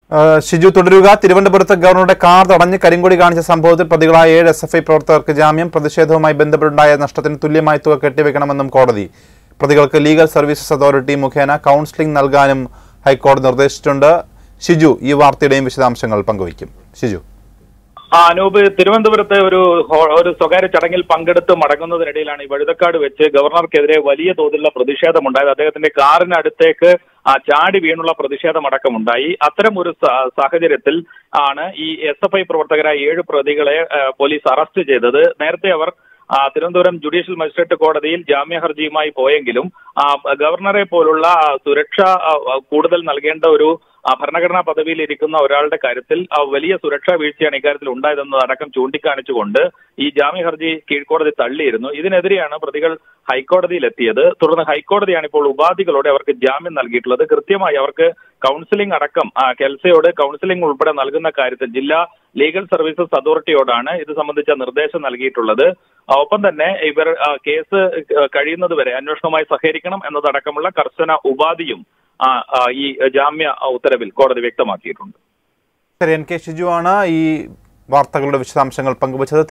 ഷിജു തുടരുക. തിരുവനന്തപുരത്ത് ഗവർണറുടെ കാർ തടഞ്ഞ് കരിങ്കൊടി കാണിച്ച സംഭവത്തിൽ പ്രതികളായ 7 SFI പ്രവർത്തകർക്ക് ജാമ്യം. പ്രതിഷേധവുമായി ബന്ധപ്പെട്ടുണ്ടായ നഷ്ടത്തിന് തുല്യമായ തുക കെട്ടിവെക്കണമെന്നും കോടതി. പ്രതികൾക്ക് ലീഗൽ സർവീസസ് അതോറിറ്റി മുഖേന കൗൺസിലിംഗ് നൽകാനും ഹൈക്കോടതി നിർദ്ദേശിച്ചിട്ടുണ്ട്. ഷിജു ഈ വാർത്തയുടെയും വിശദാംശങ്ങൾ പങ്കുവയ്ക്കും. ഷിജു. അനൂപ്, തിരുവനന്തപുരത്തെ ഒരു സ്വകാര്യ ചടങ്ങിൽ പങ്കെടുത്ത് മടങ്ങുന്നതിനിടയിലാണ് ഈ വഴുതക്കാട് വെച്ച് ഗവർണർക്കെതിരെ വലിയ തോതിലുള്ള പ്രതിഷേധമുണ്ടായത്. അദ്ദേഹത്തിന്റെ കാറിനടുത്തേക്ക് ചാടി വീണുള്ള പ്രതിഷേധമടക്കമുണ്ടായി. അത്തരം ഒരു സാഹചര്യത്തിൽ ആണ് ഈ SFI പ്രവർത്തകരായ 7 പ്രതികളെ പോലീസ് അറസ്റ്റ് ചെയ്തത്. നേരത്തെ അവർ തിരുവനന്തപുരം ജുഡീഷ്യൽ മജിസ്ട്രേറ്റ് കോടതിയിൽ ജാമ്യ ഹർജിയുമായി പോയെങ്കിലും ഗവർണറെ പോലുള്ള സുരക്ഷ കൂടുതൽ നൽകേണ്ട ഒരു ഭരണഘടനാ പദവിയിൽ ഇരിക്കുന്ന ഒരാളുടെ കാര്യത്തിൽ വലിയ സുരക്ഷാ വീഴ്ചയാണ് ഇക്കാര്യത്തിൽ ഉണ്ടായതെന്നതടക്കം ചൂണ്ടിക്കാണിച്ചുകൊണ്ട് ഈ ജാമ്യ ഹർജി കീഴ്ക്കോടതി തള്ളിയിരുന്നു. ഇതിനെതിരെയാണ് പ്രതികൾ ഹൈക്കോടതിയിൽ എത്തിയത്. തുടർന്ന് ഹൈക്കോടതിയാണ് ഇപ്പോൾ ഉപാധികളോടെ അവർക്ക് ജാമ്യം നൽകിയിട്ടുള്ളത്. കൃത്യമായി അവർക്ക് കൗൺസിലിംഗ് അടക്കം കെൽസയോട് കൗൺസിലിംഗ് ഉൾപ്പെടെ നൽകുന്ന കാര്യത്തിൽ ജില്ലാ ലീഗൽ സർവീസസ് അതോറിറ്റിയോടാണ് ഇത് സംബന്ധിച്ച നിർദ്ദേശം നൽകിയിട്ടുള്ളത്. ഒപ്പം തന്നെ ഇവർ കേസ് കഴിയുന്നതുവരെ അന്വേഷണവുമായി സഹകരിക്കണം എന്നതടക്കമുള്ള കർശന ഉപാധിയും ഈ ജാമ്യ ഉത്തരവിൽ കോടതി വ്യക്തമാക്കിയിട്ടുണ്ട്. ശരി, NK ഷിജു ആണ് ഈ വാർത്തകളുടെ വിശദാംശങ്ങൾ പങ്കുവച്ചത്.